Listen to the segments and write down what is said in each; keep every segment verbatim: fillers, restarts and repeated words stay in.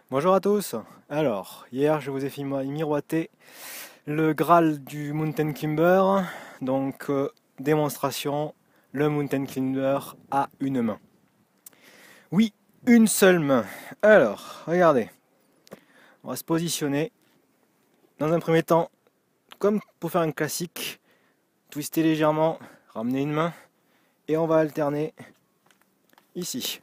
Bonjour à tous. Alors, hier je vous ai fait mi- miroiter le Graal du Mountain Climber. Donc, euh, démonstration, le Mountain Climber à une main. Oui, une seule main. Alors, regardez, on va se positionner. Dans un premier temps, comme pour faire un classique, twister légèrement, ramener une main, et on va alterner ici.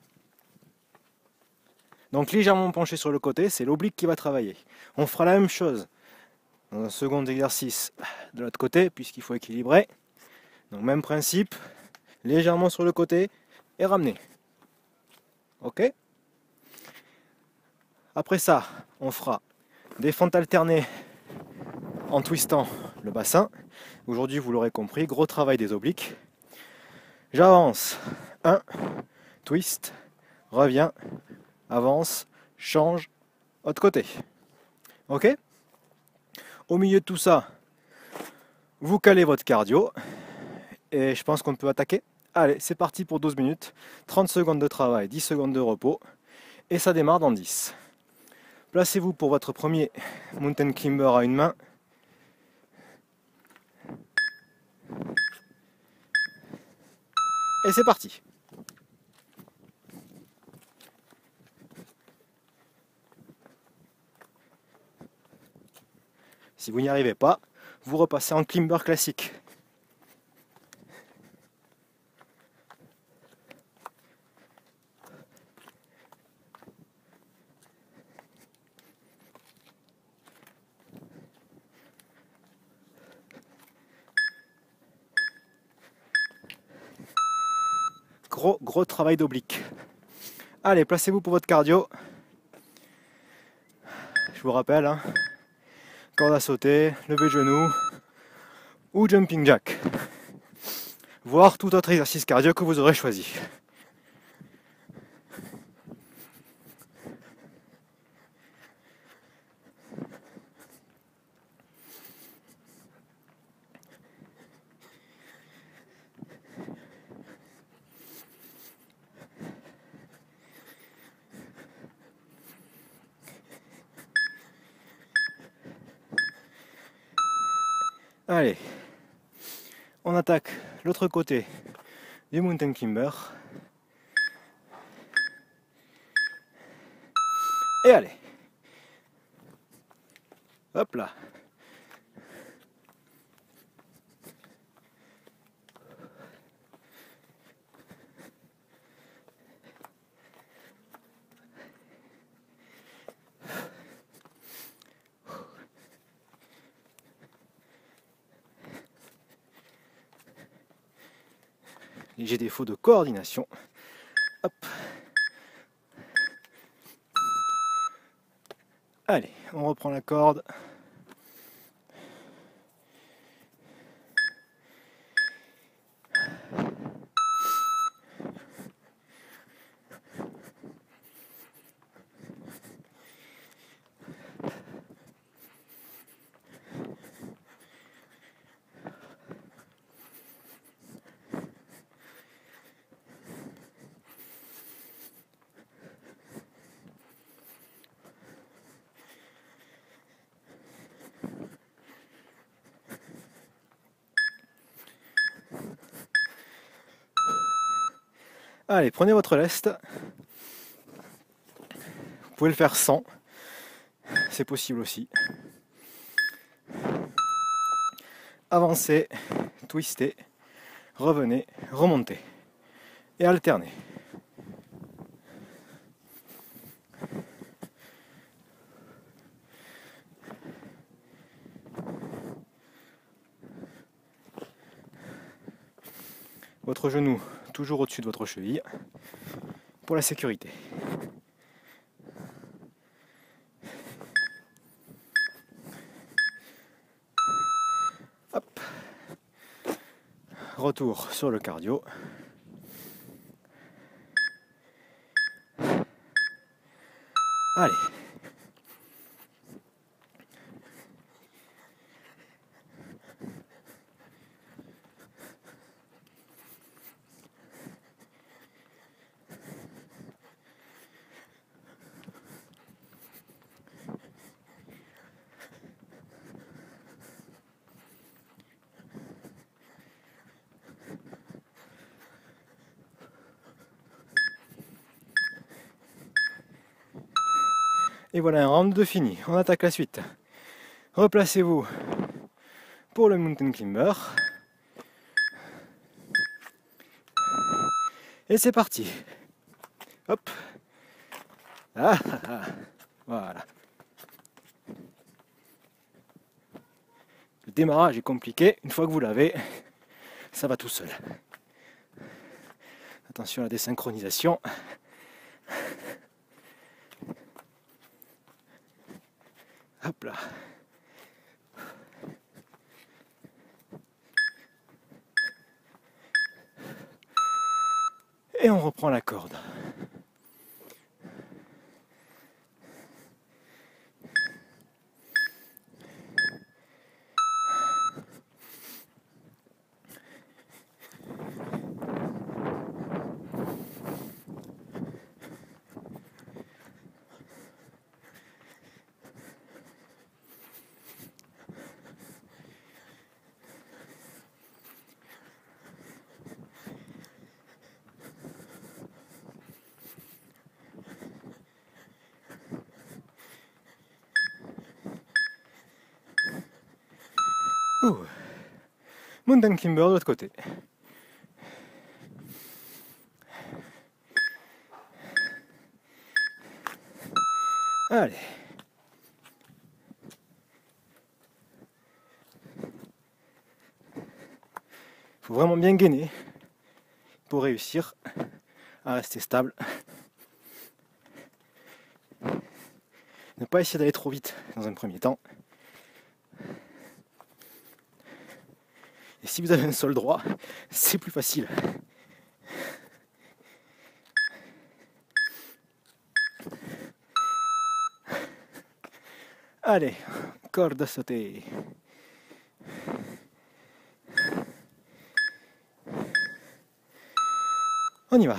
Donc légèrement penché sur le côté, c'est l'oblique qui va travailler. On fera la même chose dans un second exercice de l'autre côté, puisqu'il faut équilibrer. Donc même principe, légèrement sur le côté et ramener. Ok. Après ça, on fera des fentes alternées en twistant le bassin. Aujourd'hui, vous l'aurez compris, gros travail des obliques. J'avance, un, twist, reviens, avance, change, autre côté. Ok. Au milieu de tout ça, vous calez votre cardio et je pense qu'on peut attaquer. Allez, c'est parti pour douze minutes, trente secondes de travail, dix secondes de repos et ça démarre dans dix. Placez-vous pour votre premier mountain climber à une main. Et c'est parti. Si vous n'y arrivez pas, vous repassez en climber classique. Gros, gros travail d'oblique. Allez, placez-vous pour votre cardio. Je vous rappelle, hein, corde à sauter, lever de genou ou jumping jack. Voire tout autre exercice cardio que vous aurez choisi. Allez, on attaque l'autre côté du mountain climber. Et allez. Hop là. Léger défaut de coordination. Hop. Allez, on reprend la corde. Allez, prenez votre lest. Vous pouvez le faire sans. C'est possible aussi. Avancez, twistez, revenez, remontez. Et alternez. Votre genou toujours au-dessus de votre cheville pour la sécurité. Hop. Retour sur le cardio. Allez. Et voilà un round de fini. On attaque la suite. Replacez-vous pour le mountain climber. Et c'est parti. Hop. Ah, ah, ah. Voilà. Le démarrage est compliqué. Une fois que vous l'avez, ça va tout seul. Attention à la désynchronisation. Hop là. Et on reprend la corde. Ouh. Mountain climber de l'autre côté. Allez. Il faut vraiment bien gainer pour réussir à rester stable. Ne pas essayer d'aller trop vite dans un premier temps. Et si vous avez un sol droit, c'est plus facile. Allez, corde à sauter. On y va.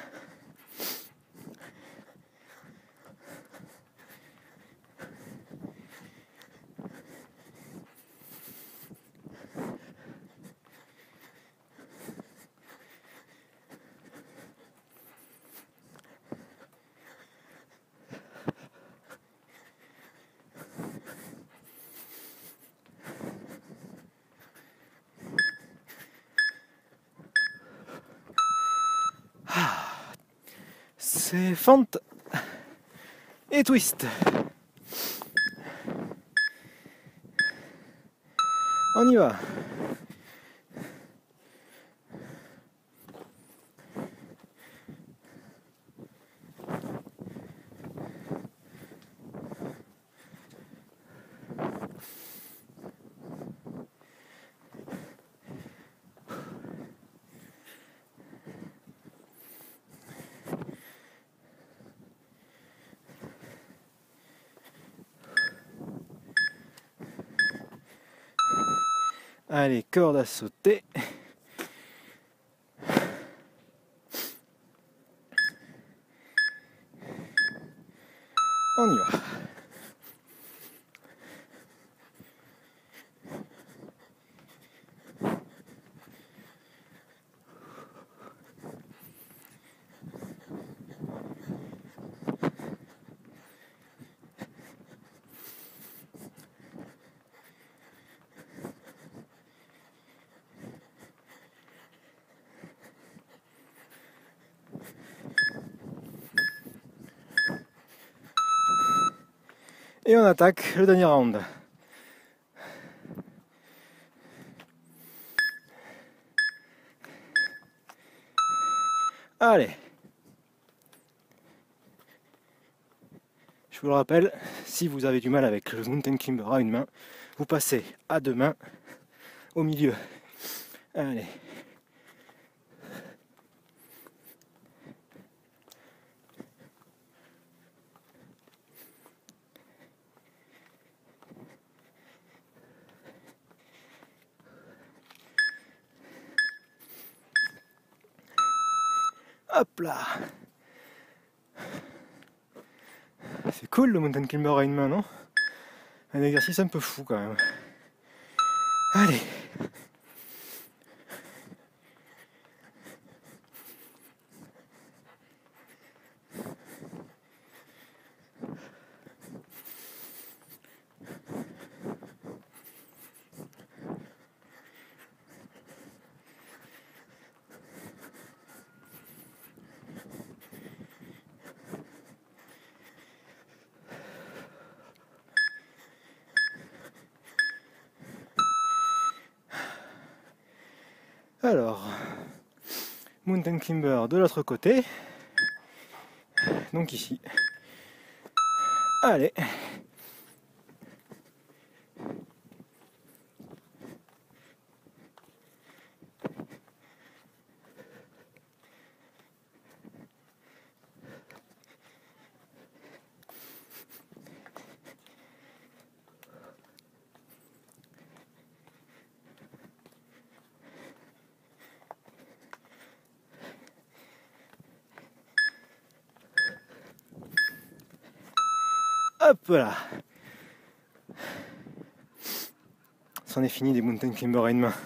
C'est fente et twist. On y va. Allez, corde à sauter. On y va. Et on attaque le dernier round. Allez. Je vous le rappelle, si vous avez du mal avec le mountain climber à une main, vous passez à deux mains au milieu. Allez. Hop là. C'est cool le mountain climber à une main, non? Un exercice un peu fou quand même. Allez. Alors, mountain climber de l'autre côté. Donc ici. Allez. Hop là. C'en est fini des mountain climbers à une main.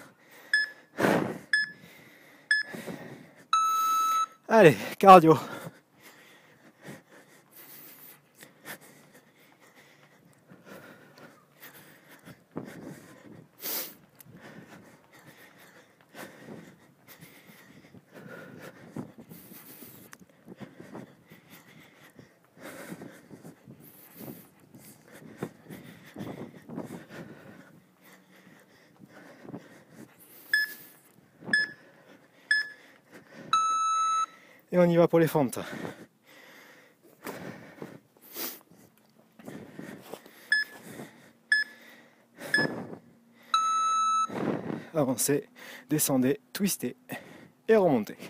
Allez, cardio. Et on y va pour les fentes. Avancez, descendez, twistez et remontez.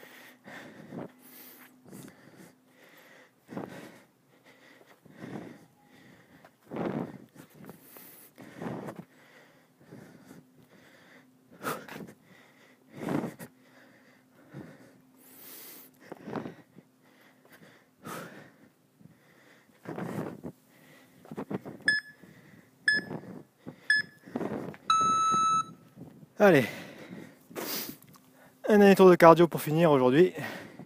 Allez, un dernier tour de cardio pour finir aujourd'hui.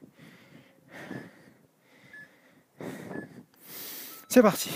C'est parti.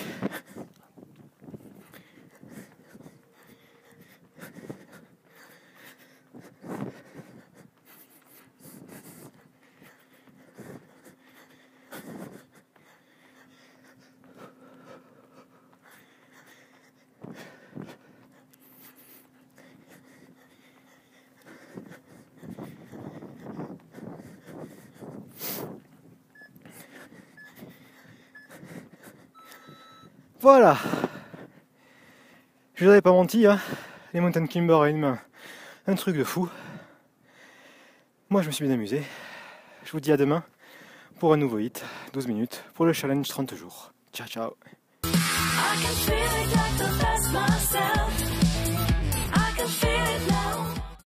Voilà. Je vous avais pas menti, hein. Les mountain climbers à une main, un truc de fou. Moi je me suis bien amusé. Je vous dis à demain pour un nouveau hit, douze minutes, pour le challenge trente jours. Ciao ciao. I can feel it like the best myself.